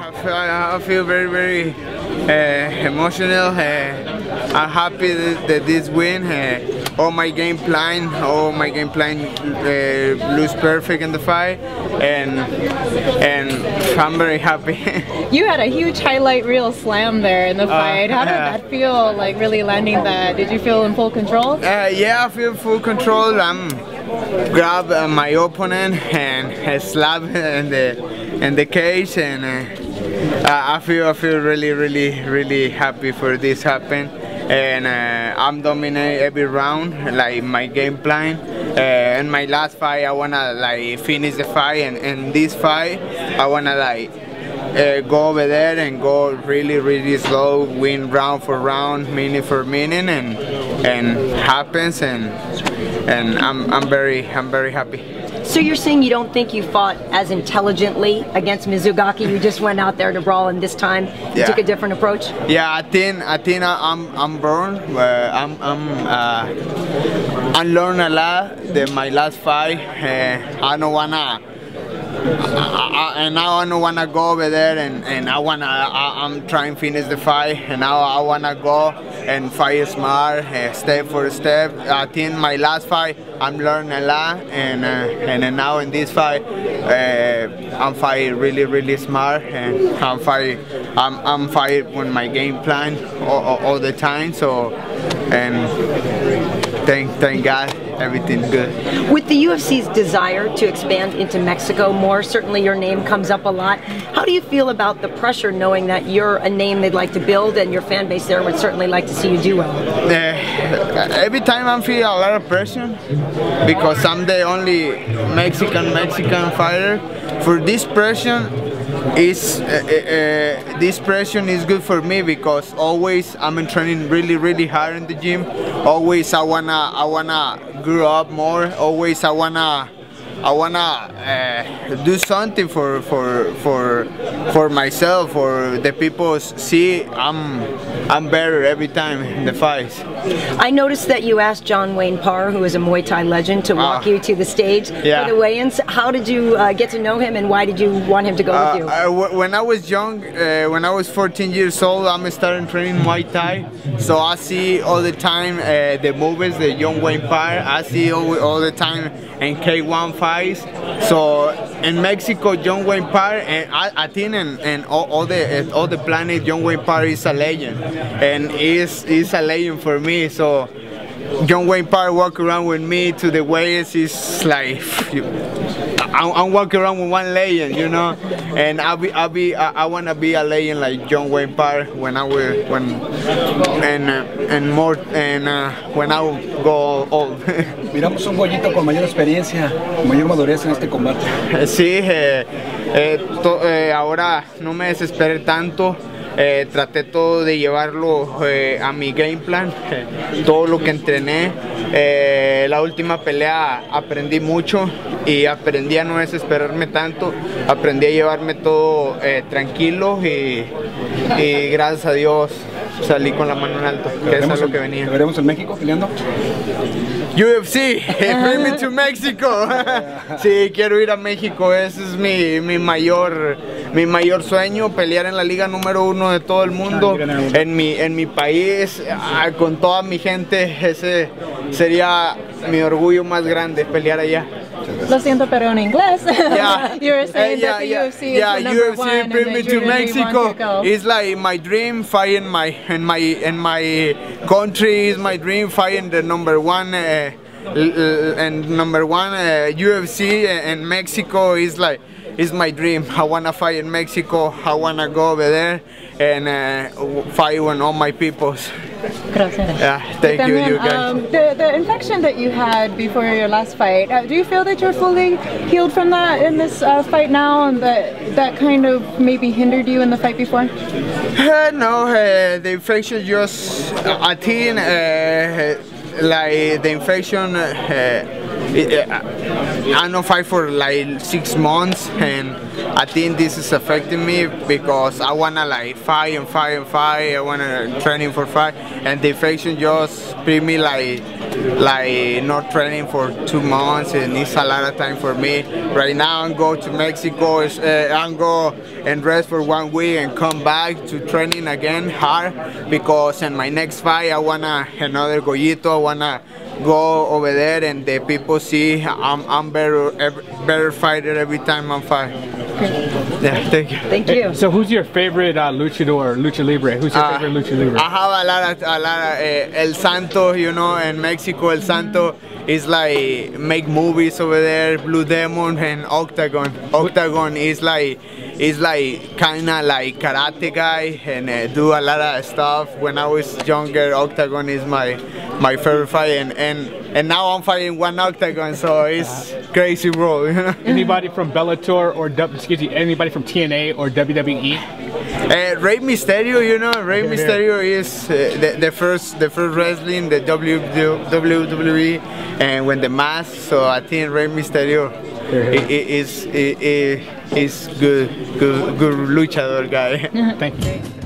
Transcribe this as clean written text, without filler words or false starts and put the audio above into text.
I feel very emotional. I'm happy that this win. All my game plan looks perfect in the fight, and I'm very happy. You had a huge highlight reel slam there in the fight. How did that feel, like really landing that? Did you feel in full control? Yeah, I feel full control. Grab my opponent and slap in the cage, and I feel really happy for this happen. And I'm dominate every round, like my game plan. In my last fight, I wanna like finish the fight, and in this fight, I wanna like go over there and go really slow, win round for round, minute for minute, and happens, and I'm very happy. So you're saying you don't think you fought as intelligently against Mizugaki? You just went out there to brawl, and this time you took a different approach? Yeah, I think I'm born. I learned a lot in my last fight. I don't wanna. And now I don't wanna go over there, and I'm trying to finish the fight, and now I wanna go and fight smart, step for step. I think my last fight I'm learning a lot, and now in this fight I'm fighting really smart, and I'm fighting with my game plan all the time. So, and thank God, everything's good. With the UFC's desire to expand into Mexico more, certainly your name comes up a lot. How do you feel about the pressure, knowing that you're a name they'd like to build, and your fan base there would certainly like to see you do well? Every time I feel a lot of pressure, because I'm the only Mexican fighter. For this pressure, this pressure is good for me, because always I'm training really hard in the gym. Always I wanna grow up more. Always I wanna do something for myself, or the people see I'm better every time in the fights. I noticed that you asked John Wayne Parr, who is a Muay Thai legend, to walk you to the stage for the weigh-ins. How did you get to know him, and why did you want him to go with you? When I was young, when I was 14 years old, I'm starting training Muay Thai. So I see all the time the movies, the John Wayne Parr. I see all the time in K1 fights. So in Mexico, John Wayne Parr, and I think and all the planet, John Wayne Parr is a legend, and is a legend for me. So John Wayne Parr walk around with me to the weigh-ins, is like I'm walking around with one legend, you know, and I wanna be a legend like John Wayne Parr when I go old. Miramos un Goyito con mayor experiencia, mayor madurez en este combate. Sí, ahora no me desesperé tanto. Traté todo de llevarlo a mi game plan, todo lo que entrené. La última pelea aprendí mucho, y aprendí a no desesperarme tanto, aprendí a llevarme todo tranquilo, y gracias a Dios salí con la mano en alto, que eso es lo que venía. ¿Te veremos en México peleando? UFC, bring me to Mexico. Sí, quiero ir a México. Ese es mi mayor sueño, pelear en la liga número 1 de todo el mundo, en mi país, con toda mi gente. Ese sería mi orgullo más grande, pelear allá. Lo siento, pero en inglés. Yeah. You were saying that the UFC is the number UFC one, bring me to Mexico. It's like my dream, fighting in my country is my dream, fighting the number one UFC, and Mexico is like, it's my dream. I wanna fight in Mexico. I wanna go over there and fight with all my peoples. Gracias. Yeah, thank you guys. The infection that you had before your last fight, do you feel that you're fully healed from that in this fight now, and that kind of maybe hindered you in the fight before? No, the infection just, I think, like the infection, I don't fight for like 6 months, and I think this is affecting me, because I wanna like fight. I wanna training for fight, and the infection just bring me like like not training for 2 months, and it's a lot of time for me. Right now I'm going to Mexico, I'm go and rest for 1 week and come back to training again hard, because in my next fight I wanna another Goyito. I wanna go over there and the people see I'm better fighter every time I'm fighting. Yeah, thank you. Thank you. So who's your favorite luchador, lucha libre? Who's your favorite lucha libre? I have a lot of El Santo, you know, in Mexico. El Santo is like make movies over there. Blue Demon and Octagon. Octagon is like kinda like karate guy and do a lot of stuff. When I was younger, Octagon is my favorite fight, and now I'm fighting one Octagon, so it's crazy, bro. You know? Anybody from Bellator or anybody from TNA or WWE? Rey Mysterio, you know, Rey Mysterio is the first wrestling, the WWE, and when the mask. So I think Rey Mysterio is good luchador guy. Thank you.